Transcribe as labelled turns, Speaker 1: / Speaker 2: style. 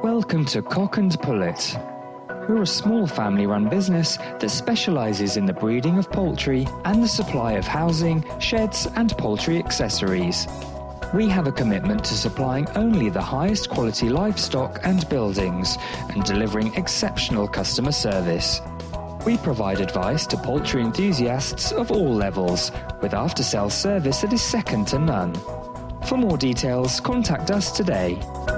Speaker 1: Welcome to Cock and Pullet. We're a small family-run business that specialises in the breeding of poultry and the supply of housing, sheds and poultry accessories. We have a commitment to supplying only the highest quality livestock and buildings and delivering exceptional customer service. We provide advice to poultry enthusiasts of all levels, with after-sales service that is second to none. For more details, contact us today.